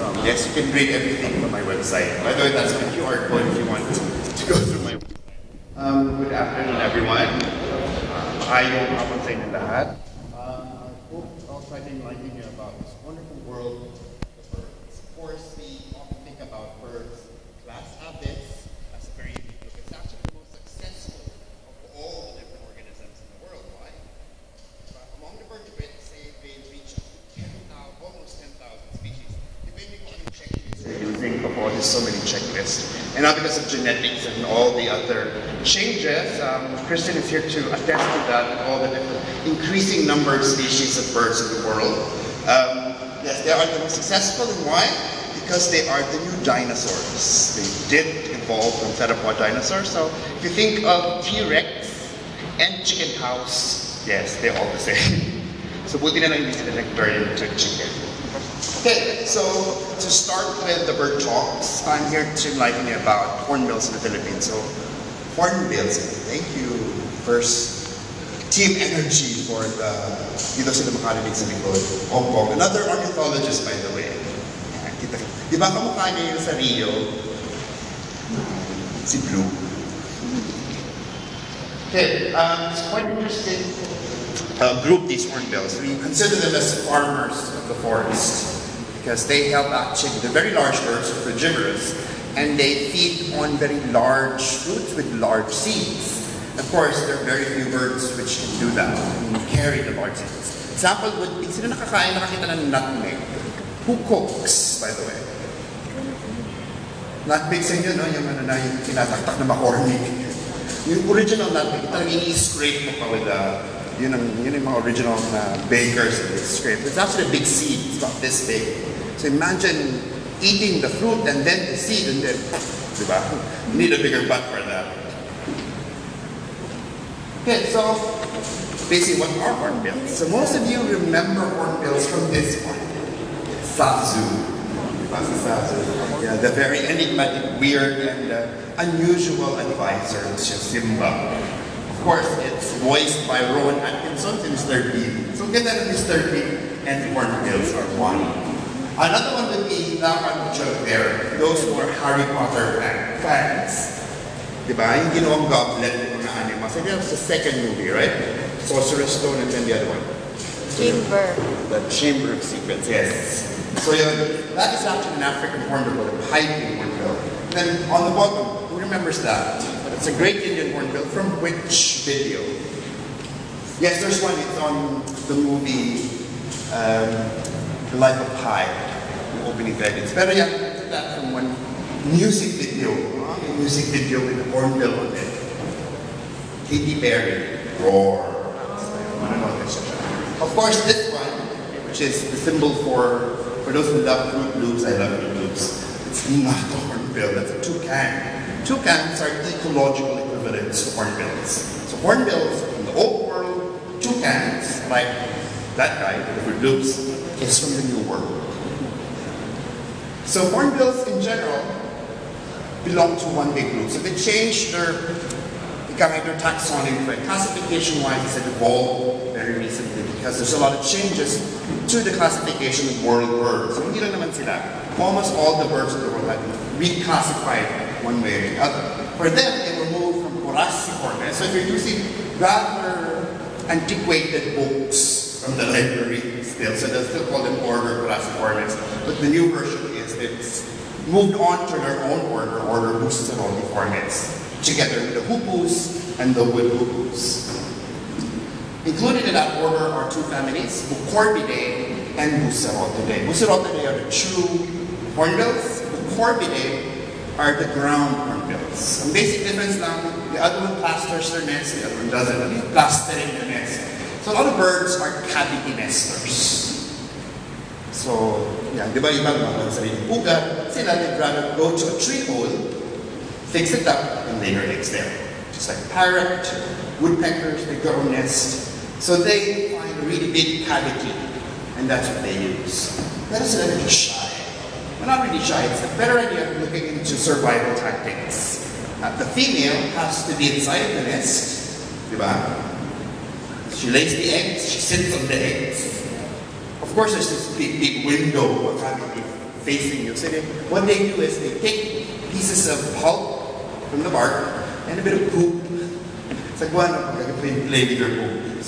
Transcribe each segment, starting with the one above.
Yes, you can read everything from my website. By the way, that's my QR code if you want to go through my. Good afternoon, everyone. Ayong hapon sa inyo lahat. Hope I'll try to enlighten you about this wonderful world of birds. Of course, we often think about birds' class habits as a very unique group. It's actually the most successful of all the different organisms in the world. Why? Among the vertebrates, they reach 10,000, almost 10,000 species, depending on the checklist they're using. Before there's so many checklists, and now because of genetics and all the other changes, Christian is here to attest to that and all the different increasing number of species of birds in the world. Yes, they are the most successful, and why? Because they are the new dinosaurs. They did evolve from theropod dinosaurs. So if you think of T-Rex and chicken house, yes, they're all the same. So buti na lang hindi sila nag-turn into chicken. Okay, so to start with the bird talks, I'm here to enlighten you about hornbills in the Philippines. So hornbills, thank you. First, team energy for the dito sila makarinig sa likod. Ompong, another ornithologist by the way. Kita. Di ba kamukha niya yung sa Rio? Si Blue. Okay, it's quite interesting group, these hornbills. We consider them as farmers of the forest because they help actually, they're very large birds, frugivorous, and they feed on very large fruits with large seeds. Of course, there are very few birds which can do that, and carry the large seeds. Example would be, sino nakakita ng nutmeg? Who cooks, by the way? Nutmeg sa inyo, no? Yung ano na, yung tinataktak na McCormick. Yung original nutmeg, talagang ini-scrape mo pa with yun yung mga original bakers that they scrape. It's actually a big seed, it's about this big. So imagine eating the fruit and then the seed and then, diba? You need a bigger butt for that. Okay, so basically what are hornbills? So most of you remember hornbills from this one. Sazu. Yeah, the very enigmatic, weird, and unusual advisor, Simba. Of course, it's voiced by Rowan Atkinson and Mr. Bean. So get that Mr. Bean and hornbills are one. Another one would be that one joke there, those who are Harry Potter fans. Diba? Yung ginawang goblet ng mga anima. So that was the second movie, right? Sorcerer's Stone and then the other one. Chamber. The Chamber of Secrets, yes. So that is actually an African hornbill, a piping hornbill. Then on the bottom, who remembers that? It's a great Indian hornbill from which video? Yes, there's one. It's on the movie The Life of Pi, the opening credits. Pero yeah, I took that from one music video. A music video with a hornbill on it. Katy Perry, Roar. Of course, this one, which is the symbol for those who love Fruit Loops, I love Fruit Loops. It's not a hornbill, that's a toucan. Toucans are ecological equivalents to hornbills. So hornbills from the old world, toucans, like that guy, the Fruit Loops, is from the new world. So hornbills in general belong to one big group. So they changed their taxonomy, classification-wise, it's evolved very recently because there's a lot of changes to the classification of world birds. So hindi lang naman sila. Almost all the birds in the world have been reclassified one way or the other. For them, they were moved from Coraciformes. So if you're using rather antiquated books from the library still, so they'll still call them order Coraciformes. But the new version is it's moved on to their own order Bucerodiformes, together with the hoopoes and the wood hoopoes. Included in that order are two families, Bucorbidae and Bucerotidae. Bucerotidae are the true hornbills. Bucorbidae are the ground hornbills. Ang basic difference lang, the other one plasters their nest, the other one doesn't. Only plastering the nest. So a lot of birds are cavity nesters. So, yeah, di ba iba mga sariling puga, sila they'd rather go to a tree hole, fix it up, and lay their eggs there. Just like parrot, woodpeckers, they go nest. So they find a really big cavity, and that's what they use. Pero sila they're just shy. Well, not really shy, it's a better idea of looking into survival tactics. The female has to be inside the nest, diba? She lays the eggs, she sits on the eggs. Of course, there's this big window, a cavity facing you. So what they do is they take pieces of pulp from the bark and a bit of poop. It's like, well, play with your poop.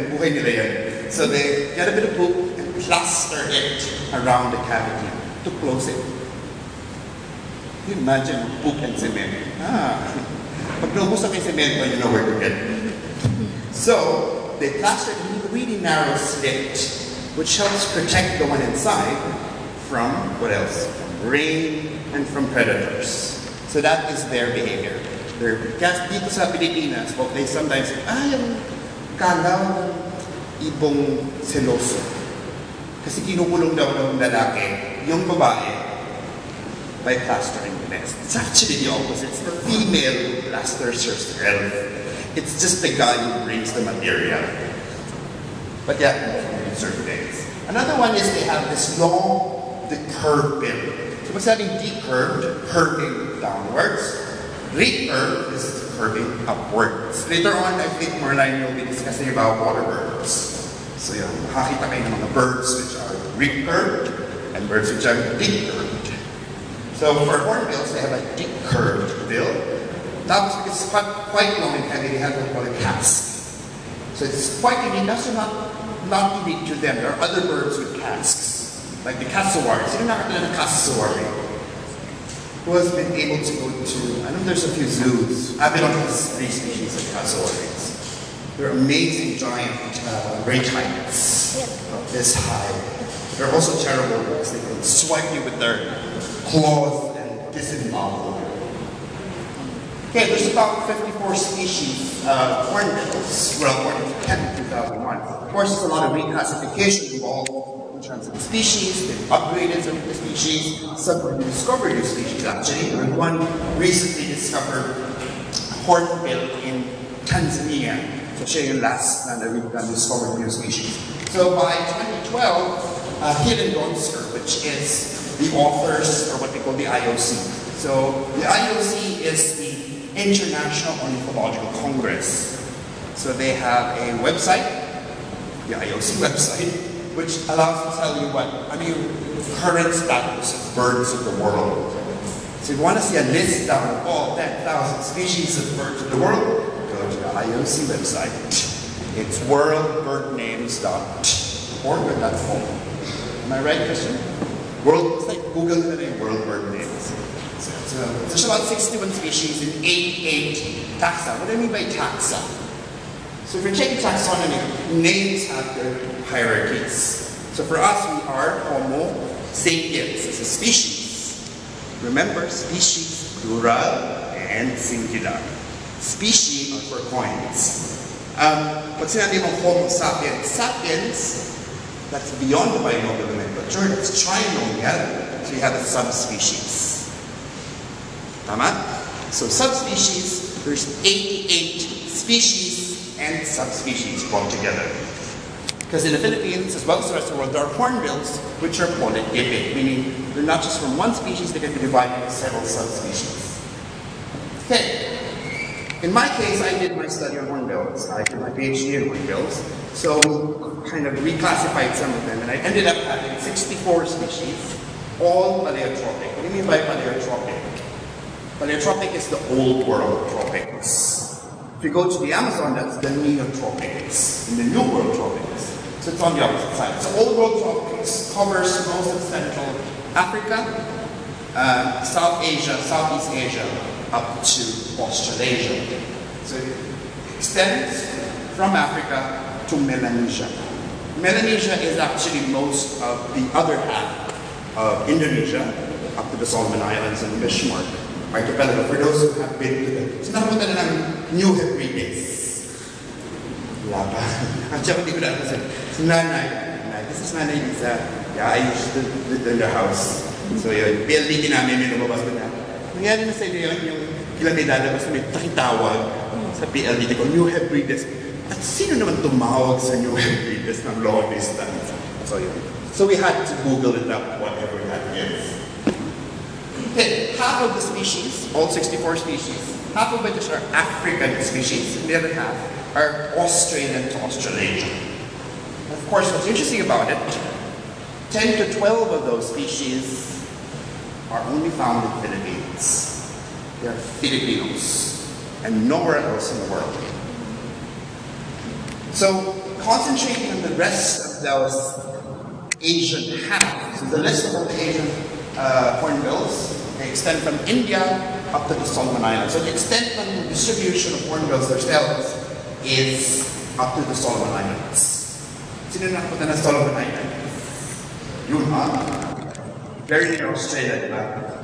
So they get a bit of poop and plaster it around the cavity to close it. Can you imagine poop and cement? Pag naubos na kayo cement, you know where to get it. So they plaster it with a really narrow slit, which helps protect the one inside from what else? From rain and from predators. So that is their behavior. Kasi dito sa Pilipinas, they sometimes say, yung kalaw ng ibong seloso. Kasi kinukulong daw ng lalaki, yung babae, by plastering the nest. It's actually the opposite. It's the female who plasters herself. It's just the guy who brings the material. But yeah, certain days. Another one is they have this long, decurved bill. So what's having decurved, curving downwards. Recurved is curving upwards. Later on, I think Marlene will be discussing about water birds. So yeah, makakita kayo ng mga birds which are recurved and birds which are decurved. So for hornbills, they have a decurved bill. Tapos because it's quite long and heavy, they have what we call a casque. So it's quite unique. That's not unique to them. There are other birds with casques, like the cassowary. So you're not going to cassowary. Who has been able to go to, I know there's a few zoos. Avalon has 3 species of cassowaries. They're amazing giant great heights, this high. They're also terrible because they can swipe you with their claws and disembowel. Okay, there's about 54 species of hornbills. Well, according to Kent in 2001. Of course, there's a lot of reclassification involved in terms of the species. They've upgraded some of the species. Some have discovered new species, actually. And one recently discovered hornbill in Tanzania. So siya yung last na discovered new species. So by 2012, Helen Donsker, which is the authors, or what we call the IOC. So the IOC is the International Ornithological Congress. So they have a website, the IOC website, which allows to tell you the current status of birds of the world. So if you want to see a list down of all 10,000 species of birds of the world, go to the IOC website. It's worldbirdnames.org.com. Am I right, Christian? It's like Google na rin, world bird names. So there's about 61 species in 88 taxa. What do I mean by taxa? So if you're taking taxonomy, names have their hierarchies. So for us, we are Homo sapiens as a species. Remember, species, plural and singular. Species are for coins. What's the name of Homo sapiens? Sapiens, that's beyond the binomial nomenclature, that's trinomial, so you have a subspecies. Tama? So subspecies, there's 88 species and subspecies brought together. Because in the Philippines, as well as the rest of the world, there are hornbills which are polytypic, meaning they're not just from one species, they can be divided into several subspecies. Okay. In my case, I did my study on hornbills. I did my PhD in hornbills. So we kind of reclassified some of them, and I ended up having 64 species, all paleotropic. What do you mean by paleotropic? Paleotropic is the old world tropics. If you go to the Amazon, that's the neotropics, and the new world tropics. So it's on the opposite side. So old world tropics covers most of Central Africa, South Asia, Southeast Asia, up to Australasia. So it extends from Africa to Melanesia. Melanesia is actually most of the other half of Indonesia, up to the Solomon Islands and Bismarck archipelago. For those who have been to the, so nakapunta na ng New Hebrides. Wala pa. Actually, hindi ko na kasi, si Nanay, this is Nanay Lisa. Yeah, I used to live in the house. So yun, PLDT namin, may lumabas ko na. Nangyari na sa inyo yun, yung kailan may lalabas, may takitawag sa PLDT ko, New Hebrides. At sino naman tumawag sa New Hebrides ng long distance? So yun. So we had to Google it up, whatever that is. Okay, half of the species, all 64 species, half of which are African species, and the other half are Australian to Australasian. And of course, what's interesting about it, 10 to 12 of those species are only found in the Philippines. They are Filipinos and nowhere else in the world. So concentrating on the rest of those Asian half, so the list of all the Asian hornbills, they extend from India up to the Solomon Islands. So the extent of the distribution of hornbills themselves is up to the Solomon Islands. Sino nakapunta na Solomon Islands? Yun, very near Australia, diba?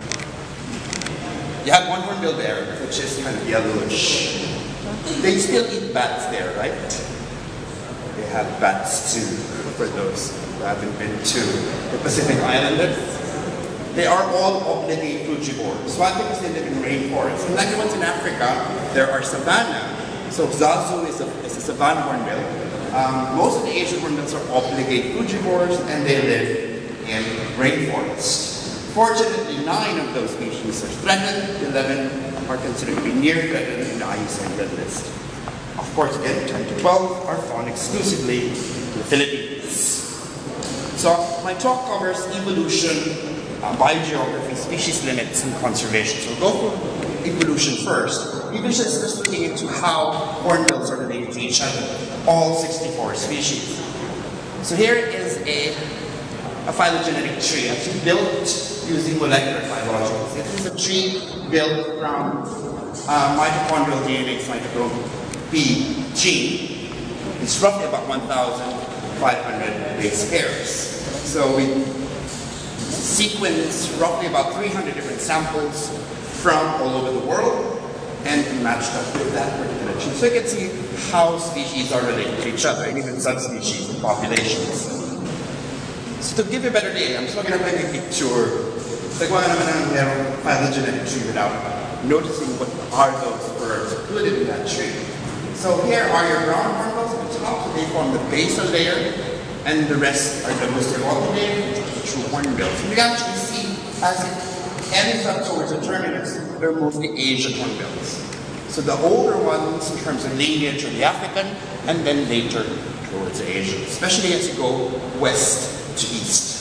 You have one hornbill there, which is kind of yellowish. They still eat bats there, right? They have bats too, for those who haven't been to the Pacific Islanders. They are all obligate frugivores. One because they live in rainforests. Unlike the ones in Africa, there are savanna. So Zazu is a savanna hornbill. Most of the Asian hornbills are obligate frugivores and they live in rainforests. Fortunately, 9 of those species are threatened, 11 are considered to be near threatened in the IUCN Red List. Of course, again, 10 to 12 are found exclusively in the Philippines. So my talk covers evolution, biogeography, species limits, and conservation. So we'll go for evolution first. Evolution is just looking into how hornbills are related to each other, all 64 species. So here is a phylogenetic tree, actually built using molecular phylogeny. This is a tree built from mitochondrial DNA cytochrome B gene. It's roughly about 1,500 base pairs. So we sequence roughly about 300 different samples from all over the world and matched up with that particular gene. So you can see how species are related to each other, and even subspecies and populations. So to give you a better idea, I'm just going to paint a picture. Nagawa naman ng phylogenetic tree without noticing what are those birds included in that tree. So here are your brown hornbills at the top. So they form the basal layer, and the rest are the Muscovy layer, which are the true hornbills. And you can actually see as it ends up towards the terminus, they're mostly Asian hornbills. So the older ones in terms of lineage are the African, and then later towards the Asian, especially as you go west to east.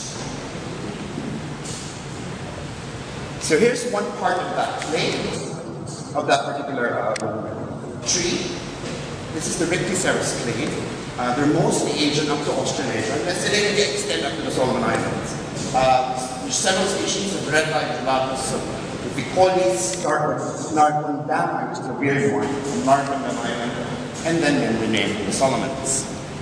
So here's one part of that clade, of that particular tree. This is the Ricticeros clade. They're mostly Asian up to Australasia, unless they didn't extend up to the Solomon Islands. There's several species of red-eyed gelatus, so if we call these start with Narcondam, which is a weird one, from Narcondam Island, and then the name of the Solomons.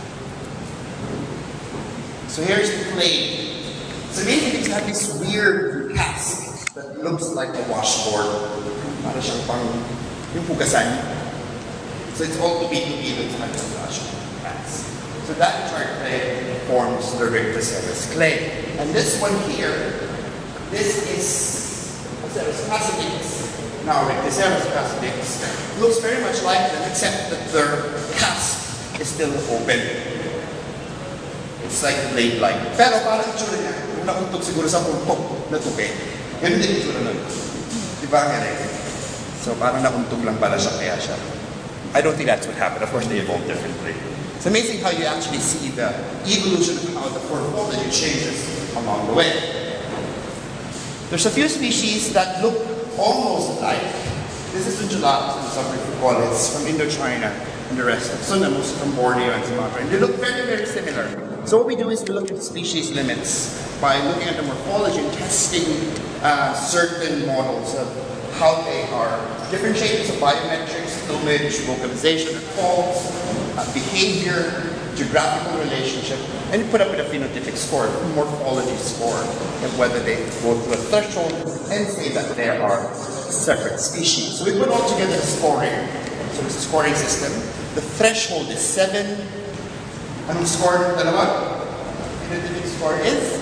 So here's the clade. So basically it's got this weird cask that looks like a washboard. Para siyang pang yung hugasan. So it's all to be that's like a washboard cask. So that entire clade forms the Ricticeros clade. And this one here, this is Ricticeros cassidix. Now Ricticeros cassidix looks very much like them, except that their cask is still open. It's like blade-like. Pero parang itsura niya, kung nakuntog siguro sa puntok na tubig, yun din itsura nun. Diba nga rin? So parang nakuntog lang pala siya, kaya siya. I don't think that's what happened. Of course, they evolved differently. It's amazing how you actually see the evolution of how the morphology changes along the way. There's a few species that look almost like. This is the gelatus and the Subricolis from Indochina and the rest of Sundanus from Borneo and Sumatra. And they look very, very similar. So what we do is we look at the species limits by looking at the morphology and testing certain models of how they are differentiated, so biometrics, plumage, vocalization, calls, behavior, geographical relationship, and you put up with a phenotypic score, a morphology score, and whether they go through a threshold and say that they are separate species. So we put all together the scoring. So it's a scoring system. The threshold is 7. Anong score ng dalawa? Phenotypic score is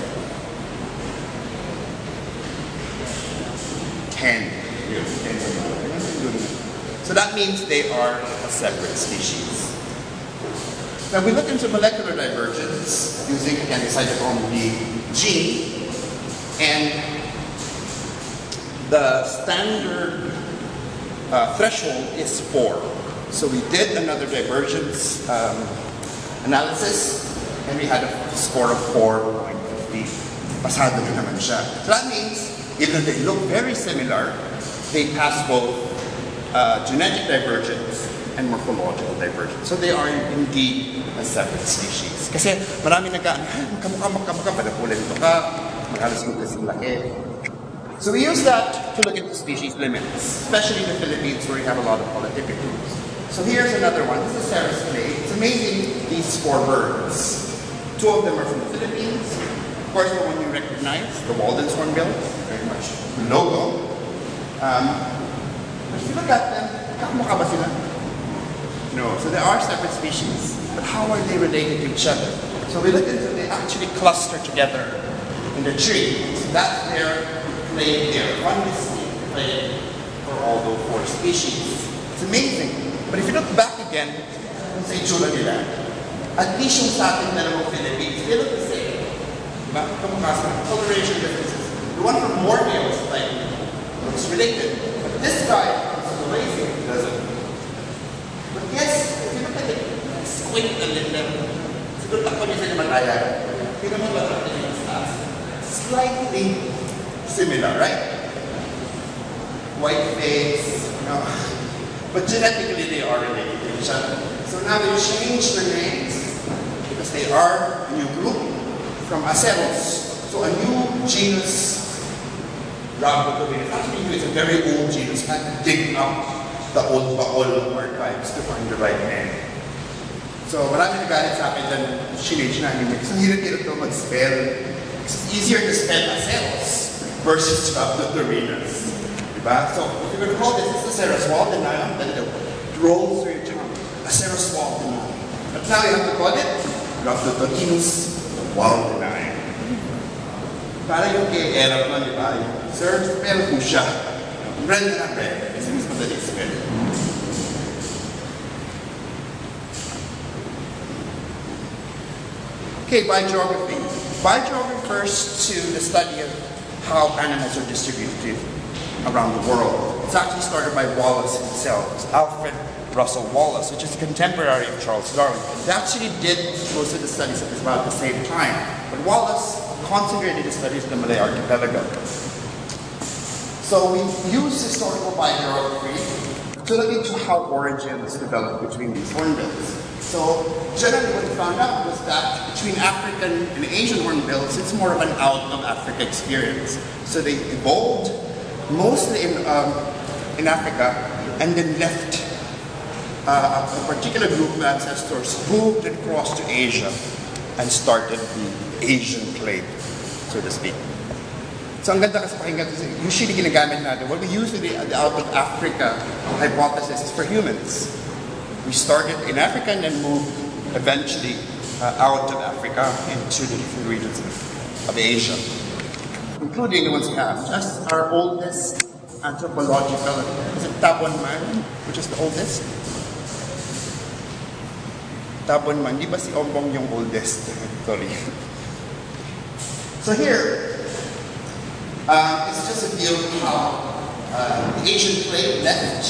10. So that means they are a separate species. Now we look into molecular divergence using again the cytochrome B gene, and the standard threshold is 4. So we did another divergence analysis, and we had a score of 4.50. pasado na naman siya. So that means, even though they look very similar, they pass both genetic divergence and morphological divergence. So they are indeed a separate species. Kasi marami magkamukha, palapulan ito ka, maghalos magkasing laki. So we use that to look into species limits, especially in the Philippines where we have a lot of polytypic groups. So here's another one. This is Sarah's clade. It's amazing, these 4 birds. 2 of them are from the Philippines. Of course, the one you recognize, the Walden's hornbill, very much the logo. But if you look at them, kakamukha ba sila? No. So they are separate species, but how are they related to each other? So we look into, they actually cluster together in the tree. So that's their clade there. One distinct clade for all those 4 species. It's amazing. But if you look back again, sa itsura nila, at least yung sa ating dalawang Philippines, they look the same. Diba? Kamukha sa coloration differences. The one from Borneo like, looks related. But this guy, so the lazy, doesn't. But yes, if you look at it, squint a little, siguro takpo niya sa Himalaya. Tingnan mo ba natin yung stats? Slightly similar, right? White face, you know. But genetically, they are related to each other. So now they changed their names because they are a new group from Aceros. So a new genus, Rhabdotobina. Actually, it's a very old genus. I had to dig up the old Baol archives to find the right name. So marami nagalit sa akin dyan, change namin. Kasi ang hirap-hirap ito mag-spell. It's easier to spell Aceros versus Rhabdotobinas. So if you're going to call this is Aceros Waldenii, then it rolls through your tongue. Aceros Waldenii. But now you have to call it Rhabdototinus Waldenii. Para yung kay Erap nun, di ba? Sir, spell po siya. Red na red. Kasi mas madali spell. Okay, biogeography. Biogeography refers to the study of how animals are distributed around the world. It's actually started by Wallace himself. It's Alfred Russel Wallace, which is a contemporary of Charles Darwin. He actually did most of the studies at about the same time. But Wallace concentrated his studies in the Malay Archipelago. So we use historical biogeography to look into how origins developed between these hornbills. So generally what we found out was that between African and Asian hornbills, it's more of an out of Africa experience. So they evolved mostly in Africa, and then left a particular group of ancestors, moved and crossed to Asia, and started the Asian clade, so to speak. So ang ganda kasi pakinggan, usually ginagamit natin, what we use the out of Africa hypothesis is for humans. We started in Africa and then moved eventually out of Africa into the different regions of Asia, including the ones we have. Just our oldest anthropological, is it Tabonman, which is the oldest? Tabonman, di ba si Ombong yung oldest? Sorry. So here, it's just a view of how the Asian clade left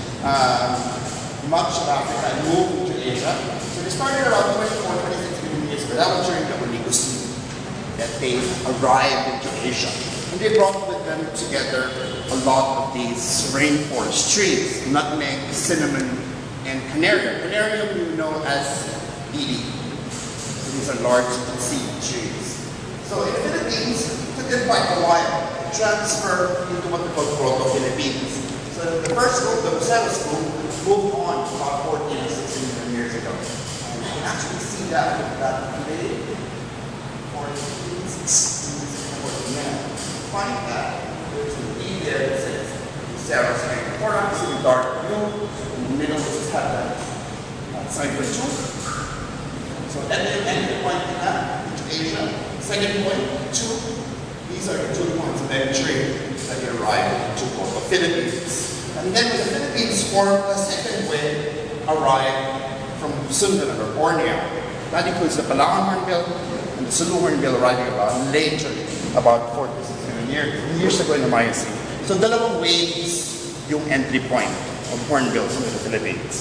much of Africa and moved to Asia. So they started around 24, 26 million years ago. That was during the Oligocene that they arrived into Asia. And they brought with them together a lot of these rainforest trees, nutmeg, cinnamon, and canarium. Canarium you know as BD. So these are large seed trees. So in the Philippines, it took them quite a while to transfer into what we call Proto-Philippines. So the first group, the Buceros group, moved on about 14 or 16 million years ago. And you can actually see that today. 14, 16, 14. Find that there's a D there that says Buceros. Or actually dark blue, in the middle just have that side for 2. So at the end of point that into Asia. Second point, 2. These are the 2 points of entry that you arrived to the Philippines. And then when the Philippines formed, the second wave arrived from Sundaland or Borneo. That includes the Palawan hornbill and the Sulu hornbill arriving about later, about 4 to 6 million years ago in the Miocene. So dalawang waves yung entry point of hornbills into the Philippines.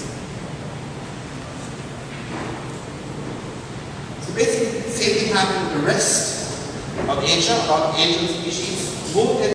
So basically, the same thing happened with the rest of Asia, a lot of Asian species moved in